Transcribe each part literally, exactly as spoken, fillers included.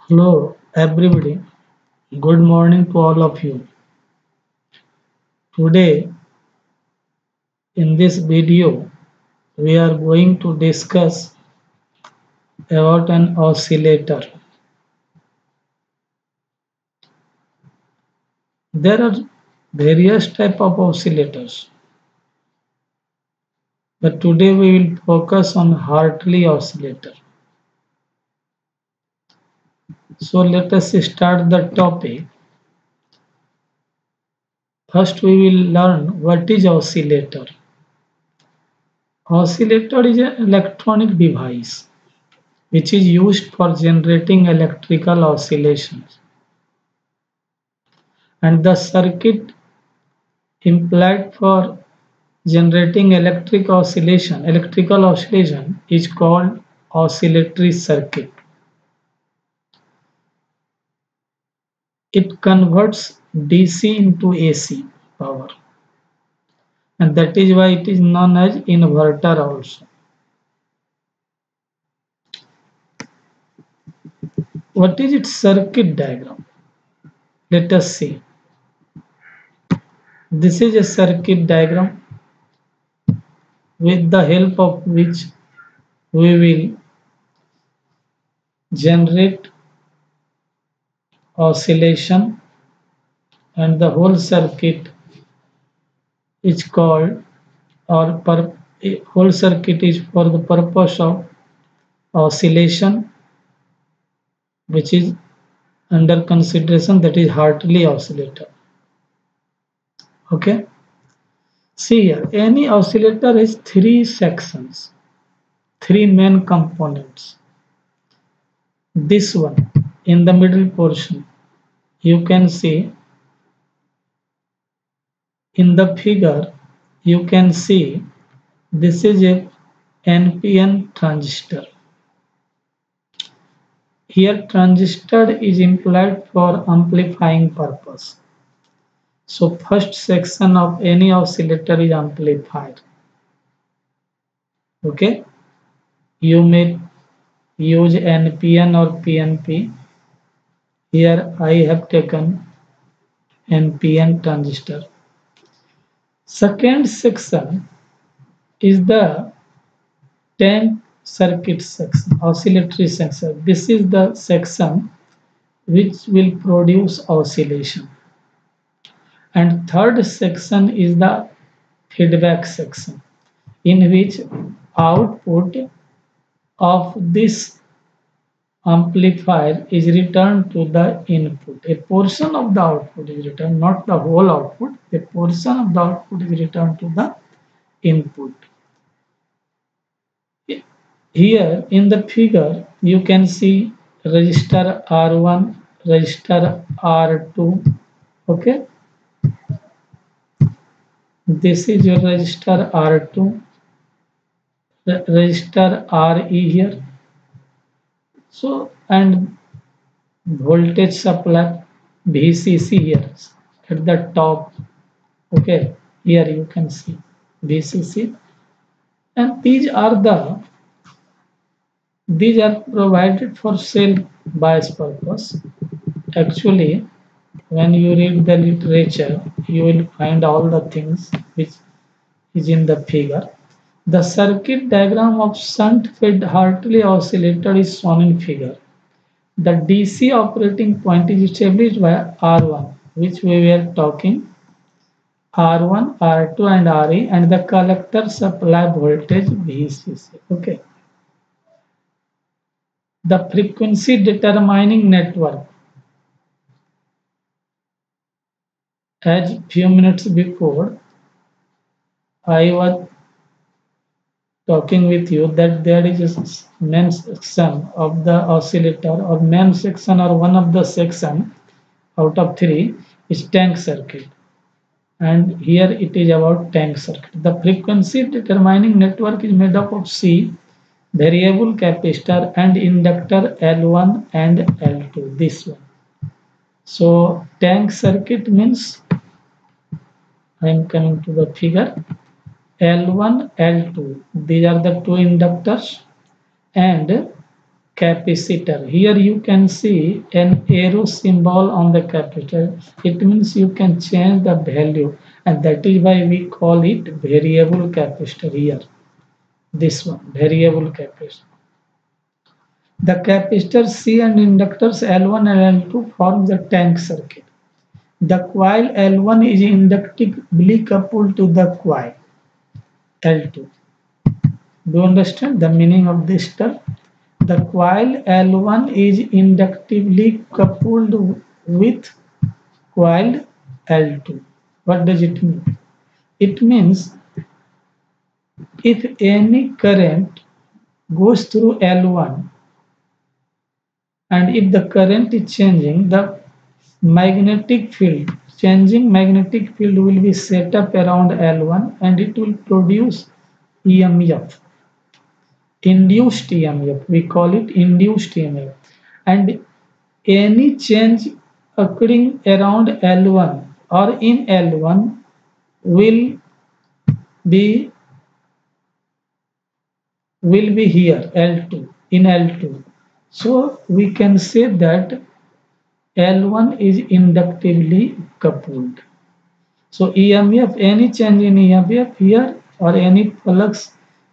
Hello everybody, good morning to all of you. Today in this video we are going to discuss about an oscillator. There are various type of oscillators, but today we will focus on Hartley oscillator. So let us start the topic. First we will learn what is oscillator. Oscillator is an electronic device which is used for generating electrical oscillations, and the circuit implied for generating electric oscillation electrical oscillation is called oscillatory circuit. It converts D C into A C power, and that is why it is known as inverter also. What is its circuit diagram? Let us see. This is a circuit diagram with the help of which we will generate oscillation, and the whole circuit is called, or per, whole circuit is for the purpose of oscillation, which is under consideration, that is Hartley oscillator. Okay, see here, any oscillator has three sections, three main components. This one in the middle portion, you can see in the figure, you can see this is a N P N transistor. Here transistor is implied for amplifying purpose. So first section of any oscillator is amplifier. Okay, you may use N P N or P N P. Here I have taken N P N transistor. Second section is the tank circuit section, oscillatory section. This is the section which will produce oscillation. And third section is the feedback section, in which output of this amplifier is returned to the input. A portion of the output is returned, not the whole output. A portion of the output is returned to the input. Here in the figure, you can see resistor R one, resistor R two. Okay, this is your resistor R two, resistor R E here. So, and voltage supply V C C here at the top. Okay, here you can see V C C, and these are the these are provided for cell bias purpose. Actually, when you read the literature, you will find all the things which is in the figure. The circuit diagram of shunt-fed Hartley oscillator is shown in figure. The D C operating point is established by R one, which we were talking, R one, R two, and R E, and the collector supply voltage V C C. Okay. The frequency determining network, as few minutes before I was talking with you, that there is a main section of the oscillator, or main section, or one of the section out of three is tank circuit, and here it is about tank circuit. The frequency determining network is made up of C, variable capacitor, and inductor L one and L two, this one. So tank circuit means, I am coming to the figure, L one, L two, these are the two inductors, and capacitor. Here you can see an arrow symbol on the capacitor. It means you can change the value, and that is why we call it variable capacitor here. This one, variable capacitor. The capacitor C and inductors L one and L two form the tank circuit. The coil L one is inductively coupled to the coil L two. Do you understand the meaning of this term? The coil L one is inductively coupled with coil L two. What does it mean? It means if any current goes through L one and if the current is changing, the magnetic field, changing magnetic field will be set up around L one and it will produce E M F. Induced E M F, we call it induced E M F, and any change occurring around L one or in L one will be will be here L two, in L two. So we can say that L one is inductively coupled. So E M F, any change in E M F here or any flux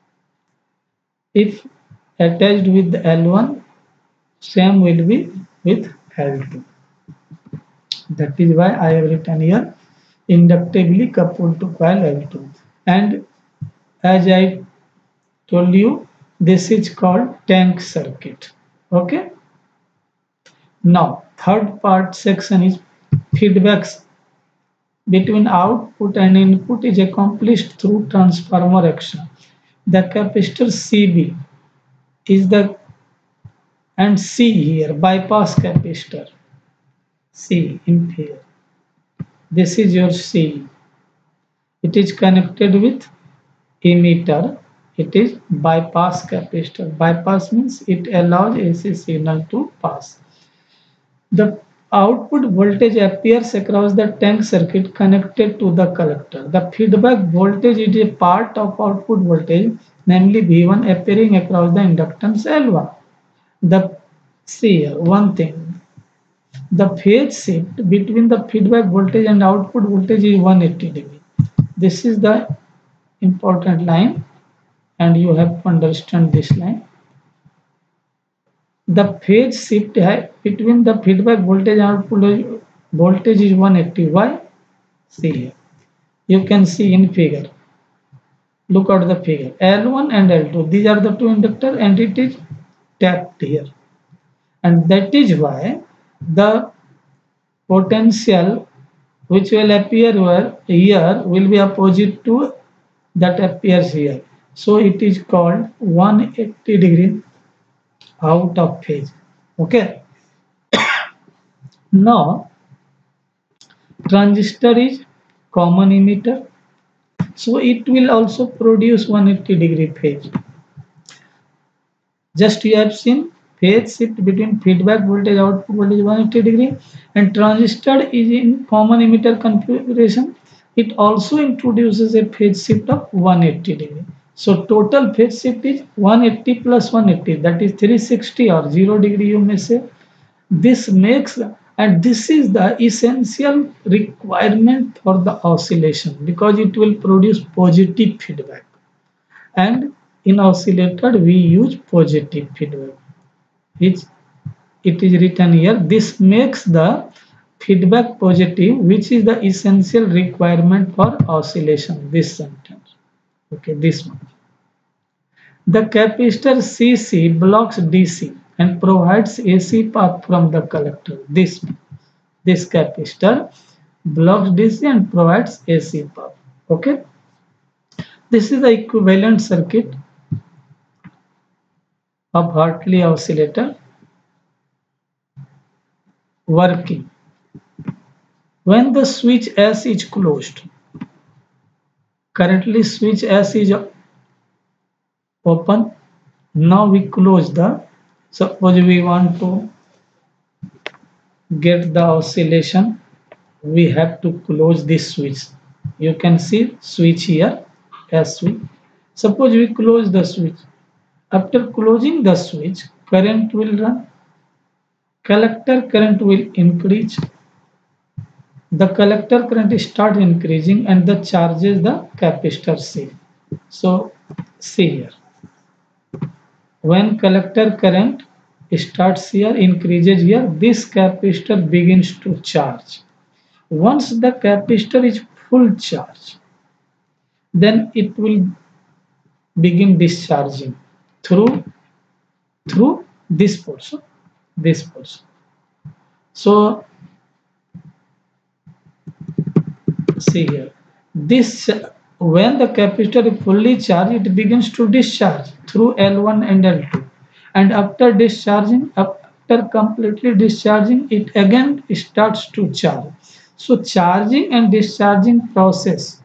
if attached with L one, same will be with L two. That is why I have written here inductively coupled to coil L two. And as I told you, this is called tank circuit. Okay. Now third part section is feedbacks between output and input is accomplished through transformer action. The capacitor C B is the, and C here, bypass capacitor. C in here. This is your C. It is connected with emitter. It is bypass capacitor. Bypass means it allows A C signal to pass. The output voltage appears across the tank circuit connected to the collector. The feedback voltage is a part of output voltage, namely V one, appearing across the inductance L one. The see here, one thing, the phase shift between the feedback voltage and output voltage is one hundred eighty degree. This is the important line, and you have to understand this line. The phase shift between the feedback voltage and output voltage is one hundred eighty. Why? See here. You can see in figure. Look at the figure. L one and L two. These are the two inductors, and it is tapped here. And that is why the potential which will appear here will be opposite to that appears here. So it is called one hundred eighty degree out of phase. Okay. Now transistor is common emitter, so it will also produce one hundred eighty degree phase. Just you have seen phase shift between feedback voltage output voltage one hundred eighty degree, and transistor is in common emitter configuration. It also introduces a phase shift of one hundred eighty degree. So total phase shift is one hundred eighty plus one hundred eighty, that is three hundred sixty or zero degree you may say. This makes, and this is the essential requirement for the oscillation, because it will produce positive feedback, and in oscillator we use positive feedback. It's, it is written here, this makes the feedback positive, which is the essential requirement for oscillation. This sentence. Okay, this one. The capacitor C C blocks D C and provides A C path from the collector. This one. This capacitor blocks D C and provides A C path. Okay. This is the equivalent circuit of Hartley oscillator working. When the switch S is closed, currently switch S is open. Now we close the, suppose we want to get the oscillation, we have to close this switch. You can see switch here, S switch. Suppose we close the switch. After closing the switch, current will run, collector current will increase, the collector current start increasing and the charges the capacitor C. So see here, when collector current starts here, increases here, this capacitor begins to charge. Once the capacitor is full charge, then it will begin discharging through through this portion, this portion. So see here, this when the capacitor is fully charged, it begins to discharge through L one and L two, and after discharging, after completely discharging, it again starts to charge. So charging and discharging process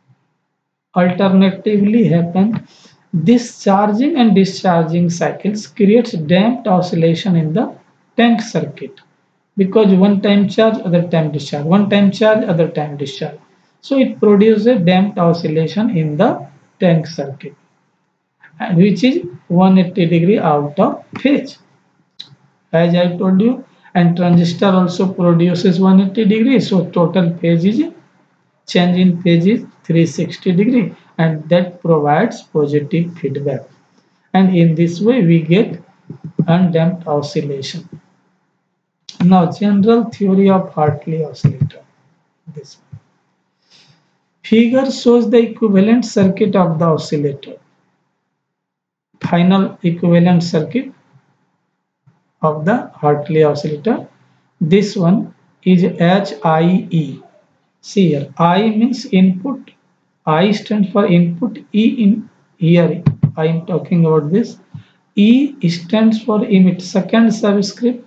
alternatively happen. This charging and discharging cycles creates damped oscillation in the tank circuit, because one time charge, other time discharge, one time charge, other time discharge. So it produces a damped oscillation in the tank circuit, which is one hundred eighty degree out of phase, as I told you. And transistor also produces one hundred eighty degree, so total phase is change in phase is three hundred sixty degree, and that provides positive feedback, and in this way we get undamped oscillation. Now, general theory of Hartley oscillator. This figure shows the equivalent circuit of the oscillator. Final equivalent circuit of the Hartley oscillator. This one is H I E. See here, I means input, I stands for input, E in here I am talking about this. E stands for emit. Second subscript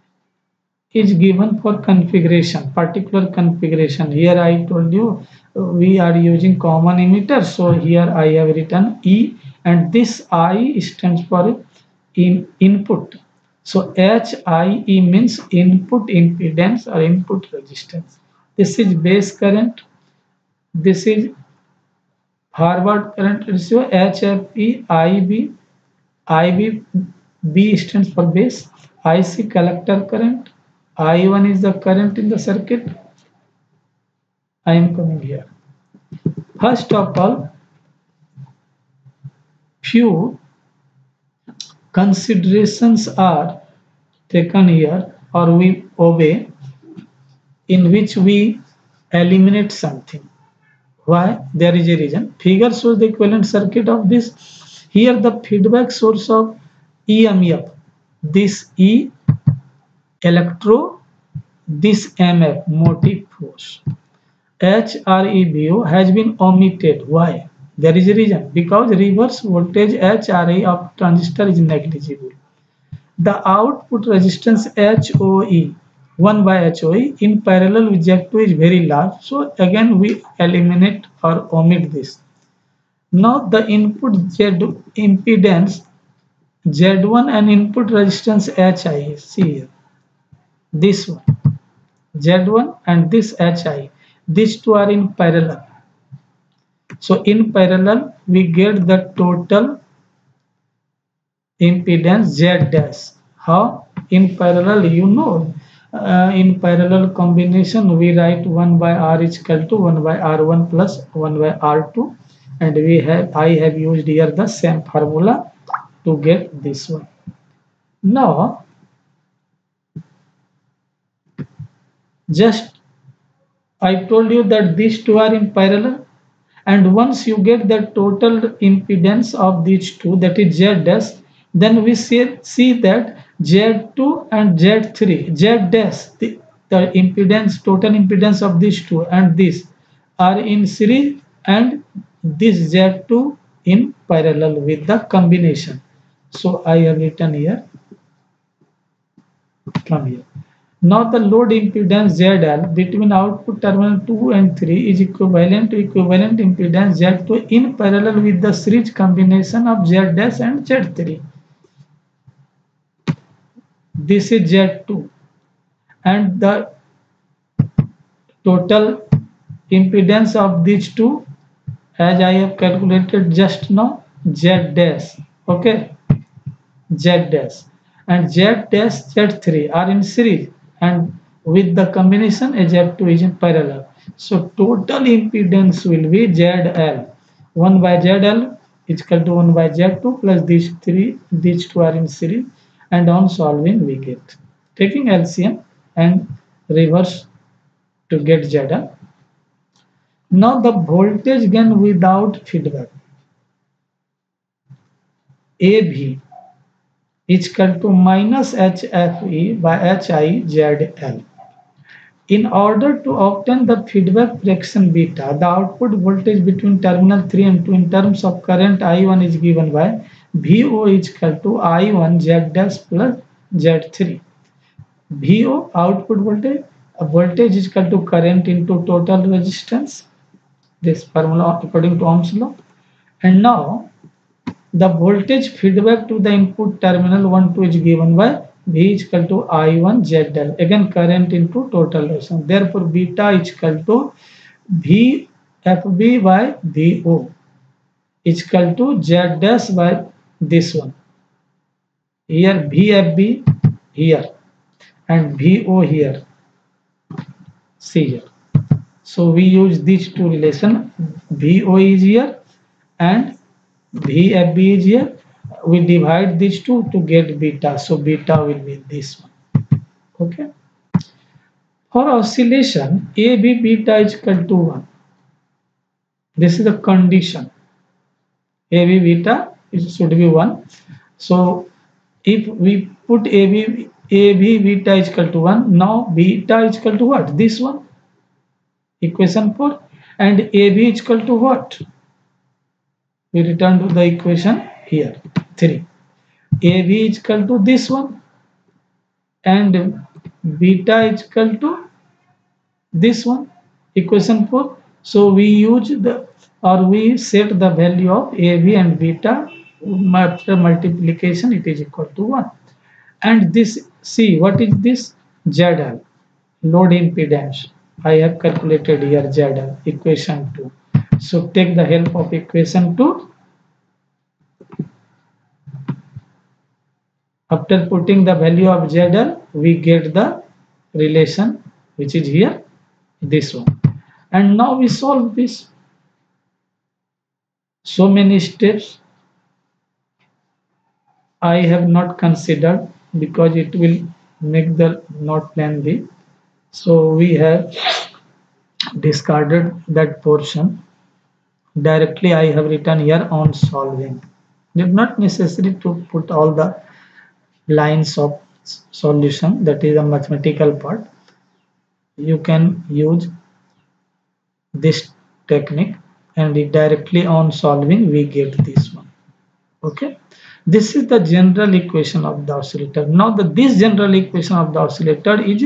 is given for configuration, particular configuration. Here I told you we are using common emitter, so here I have written E, and this I stands for in input. So H I E means input impedance or input resistance. This is base current, this is forward current ratio, H F E, I B, I B, B stands for base, I C collector current, I one is the current in the circuit. I am coming here. First of all, few considerations are taken here, or we obey, in which we eliminate something. Why? There is a reason. Figure shows the equivalent circuit of this. Here the feedback source of E M F, this E electro, this M F motive force, H R E B O has been omitted. Why? There is a reason. Because reverse voltage H R E of transistor is negligible. The output resistance H O E, one by H O E in parallel with Z two is very large. So again we eliminate or omit this. Now the input Z impedance Z one and input resistance H I. See here, this one Z one and this H I. These two are in parallel. So in parallel we get the total impedance Z dash. How? In parallel, you know, uh, in parallel combination we write one by R is equal to one by R one plus one by R two, and we have I have used here the same formula to get this one. Now just I told you that these two are in parallel, and once you get the total impedance of these two, that is Z dash, then we see, see that Z two and Z three, Z dash, the, the impedance, total impedance of these two and this are in series, and this Z two in parallel with the combination. So I have written here, come here. Now the load impedance Z L between output terminal two and three is equivalent to equivalent impedance Z two in parallel with the series combination of Z dash and Z three. This is Z two, and the total impedance of these two, as I have calculated just now, Z dash. Okay, Z dash. and Z dash Z three are in series, and with the combination a Z two is in parallel. So total impedance will be Z L. one by Z L is equal to one by Z two plus these three, these two are in series, and on solving we get. Taking L C M and reverse to get Z L. Now the voltage gain without feedback, A V is equal to minus H F E by H I Z L. In order to obtain the feedback fraction beta, the output voltage between terminal three and two in terms of current I one is given by V O is equal to I one Z dash plus Z three. V O output voltage, a voltage is equal to current into total resistance. This formula according to Ohm's law. And now the voltage feedback to the input terminal one two is given by V is equal to I one Z L. Again current into total resistance. Therefore beta is equal to V F B by V O is equal to Z dash by this one. Here V F B here and V O here. See here. So we use these two relation. V O is here and V F B is here. We divide these two to get beta. So beta will be this one. Okay. For oscillation, A B beta is equal to one. This is the condition. A B beta it should be one. So if we put A B A B beta is equal to one, now beta is equal to what? This one. Equation four. And A B is equal to what? We return to the equation here, three. A B is equal to this one and beta is equal to this one, equation four. So we use the or we set the value of A B and beta. After multiplication it is equal to one. And this, see what is this? Z L, load impedance. I have calculated here Z L, equation two. So take the help of equation two. After putting the value of Z L, we get the relation which is here, this one. And now we solve this. So many steps I have not considered because it will make the not lengthy. So we have discarded that portion. Directly I have written here on solving. It is not necessary to put all the lines of solution, that is a mathematical part. You can use this technique and directly on solving we get this one. Okay, this is the general equation of the oscillator. Now the this general equation of the oscillator is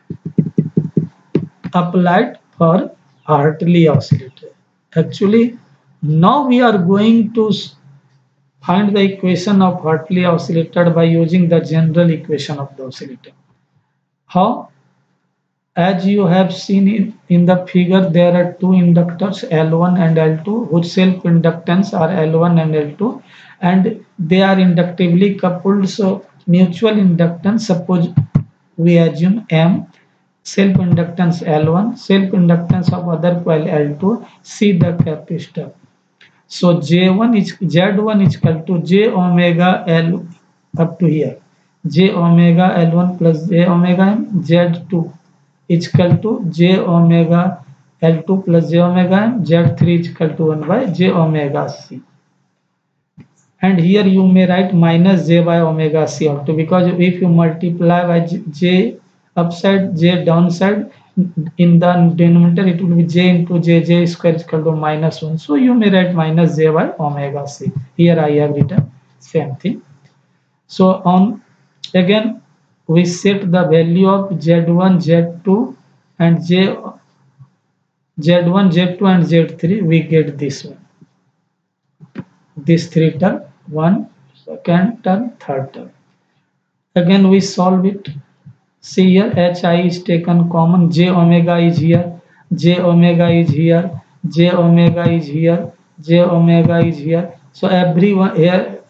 applied for Hartley oscillator. Actually now we are going to find the equation of Hartley oscillator by using the general equation of the oscillator. How? As you have seen in, in the figure, there are two inductors L one and L two whose self inductance are L one and L two, and they are inductively coupled. So mutual inductance, suppose we assume M, self inductance L one, self inductance of other coil L two, C the capacitor. So J one is Z one is equal to J omega L up to here, J omega L one plus J omega M, Z two is equal to J omega L two plus J omega M, Z three is equal to one by J omega C. And here you may write minus J by omega C also, because if you multiply by J upside, J downside, in the denominator it will be J into J, J square is equal to minus one. So you may write minus J by omega C. Here I have written same thing. So on again we set the value of Z one, Z two and J, Z one, Z two and Z three, we get this one. This three term, one, second term, third term. Again we solve it. See here, H I is taken common, J omega is here, J omega is here, J omega is here, J omega is here. So everyone here,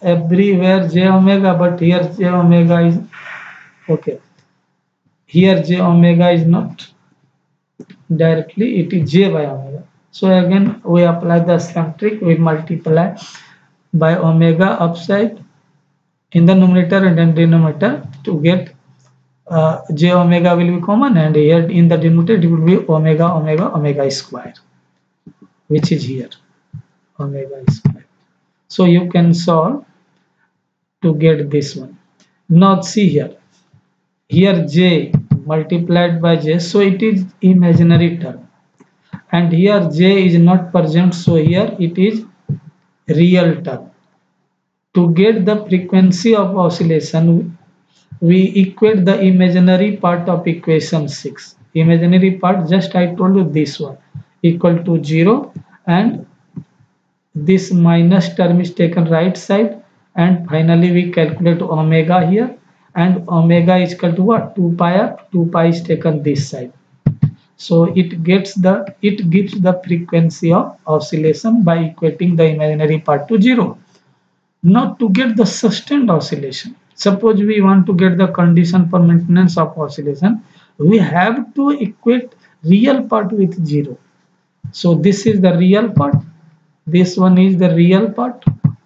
everywhere j omega, but here j omega is okay. Here j omega is not directly, it is j by omega. So again we apply the same trick. We multiply by omega upside in the numerator and then denominator to get uh, j omega will be common, and here in the denominator it will be omega omega omega square, which is here omega square. So you can solve to get this one. Now see here, here j multiplied by j, so it is imaginary term, and here j is not present, so here it is real term. To get the frequency of oscillation, we equate the imaginary part of equation six. Imaginary part, just I told you this one, equal to zero, and this minus term is taken right side, and finally we calculate omega here, and omega is equal to what? two pi r. two pi is taken this side. So it gets the it gives the frequency of oscillation by equating the imaginary part to zero. Now to get the sustained oscillation, suppose we want to get the condition for maintenance of oscillation, we have to equate real part with zero. So this is the real part, this one is the real part.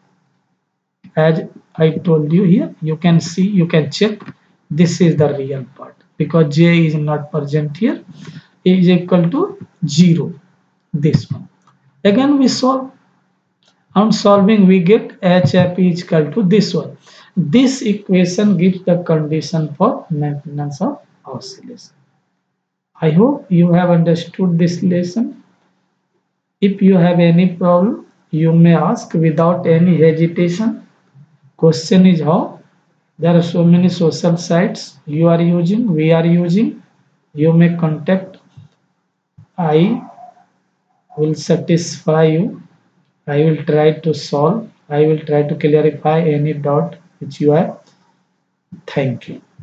As I told you here, you can see, you can check, this is the real part because j is not present here, is equal to zero, this one. Again we solve. On solving we get H F is equal to this one. This equation gives the condition for maintenance of oscillation. I hope you have understood this lesson. If you have any problem, you may ask without any hesitation. Question is how? There are so many social sites you are using, we are using. You may contact. I will satisfy you. I will try to solve. I will try to clarify any doubt which you have. Thank you.